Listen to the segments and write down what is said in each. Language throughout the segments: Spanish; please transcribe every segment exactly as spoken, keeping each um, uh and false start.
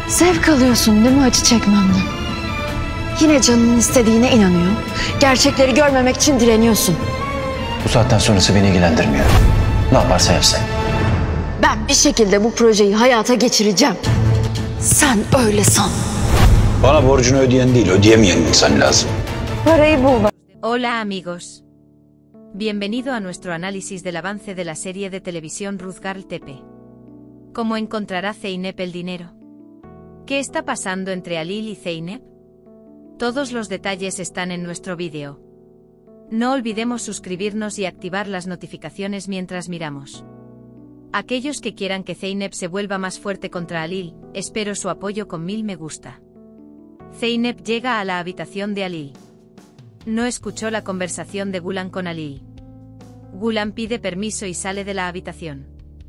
Zevk alıyorsun değil mi acı çekmemden? Yine canının istediğine inanıyor. Gerçekleri görmemek için direniyorsun. Bu saatten sonrası beni ilgilendirmiyor. Ne yaparsa yapsın. Ben bir şekilde bu projeyi hayata geçireceğim. Sen öyle san. Bana borcunu ödeyen değil, ödeyemeyen insan lazım. Parayı bulma. Hola amigos. Bienvenido a nuestro análisis del avance de la serie de televisión Ruzgar Tepe. ¿Cómo encontrará Zeynep el dinero? ¿Qué está pasando entre Halil y Zeynep? Todos los detalles están en nuestro vídeo. No olvidemos suscribirnos y activar las notificaciones mientras miramos. Aquellos que quieran que Zeynep se vuelva más fuerte contra Halil, espero su apoyo con mil me gusta. Zeynep llega a la habitación de Halil. No escuchó la conversación de Gulan con Halil. Gulan pide permiso y sale de la habitación.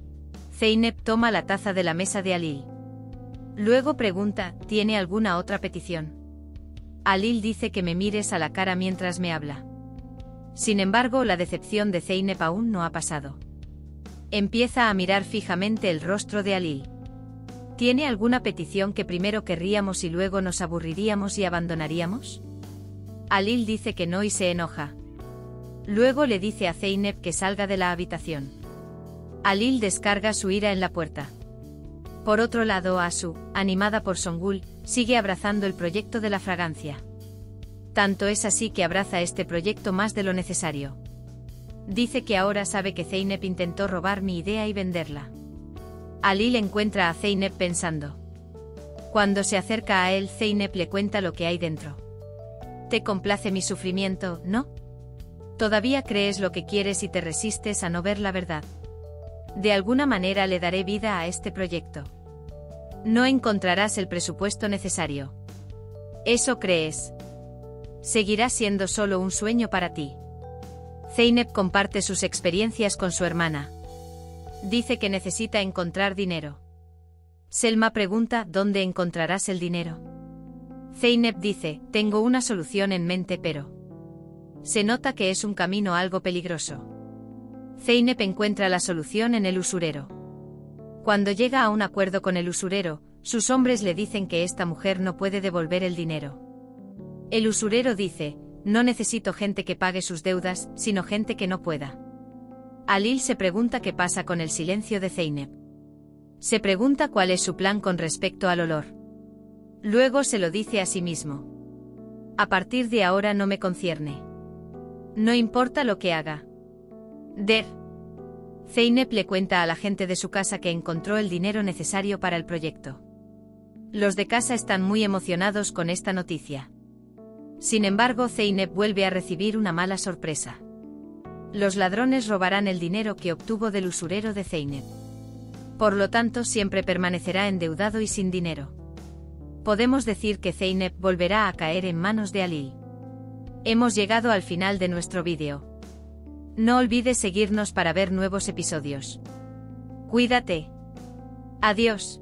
Zeynep toma la taza de la mesa de Halil. Luego pregunta, ¿tiene alguna otra petición? Halil dice que me mires a la cara mientras me habla. Sin embargo, la decepción de Zeynep aún no ha pasado. Empieza a mirar fijamente el rostro de Halil. ¿Tiene alguna petición que primero querríamos y luego nos aburriríamos y abandonaríamos? Halil dice que no y se enoja. Luego le dice a Zeynep que salga de la habitación. Halil descarga su ira en la puerta. Por otro lado, Asu, animada por Songul, sigue abrazando el proyecto de la fragancia. Tanto es así que abraza este proyecto más de lo necesario. Dice que ahora sabe que Zeynep intentó robar mi idea y venderla. Halil encuentra a Zeynep pensando. Cuando se acerca a él, Zeynep le cuenta lo que hay dentro. ¿Te complace mi sufrimiento, no? ¿Todavía crees lo que quieres y te resistes a no ver la verdad? De alguna manera le daré vida a este proyecto. No encontrarás el presupuesto necesario. ¿Eso crees? Seguirá siendo solo un sueño para ti. Zeynep comparte sus experiencias con su hermana. Dice que necesita encontrar dinero. Selma pregunta, ¿dónde encontrarás el dinero? Zeynep dice, tengo una solución en mente pero... Se nota que es un camino algo peligroso. Zeynep encuentra la solución en el usurero. Cuando llega a un acuerdo con el usurero, sus hombres le dicen que esta mujer no puede devolver el dinero. El usurero dice, no necesito gente que pague sus deudas, sino gente que no pueda. Halil se pregunta qué pasa con el silencio de Zeynep. Se pregunta cuál es su plan con respecto al olor. Luego se lo dice a sí mismo. A partir de ahora no me concierne. No importa lo que haga. Der. Zeynep le cuenta a la gente de su casa que encontró el dinero necesario para el proyecto. Los de casa están muy emocionados con esta noticia. Sin embargo, Zeynep vuelve a recibir una mala sorpresa. Los ladrones robarán el dinero que obtuvo del usurero de Zeynep. Por lo tanto, siempre permanecerá endeudado y sin dinero. Podemos decir que Zeynep volverá a caer en manos de Halil. Hemos llegado al final de nuestro vídeo. No olvides seguirnos para ver nuevos episodios. Cuídate. Adiós.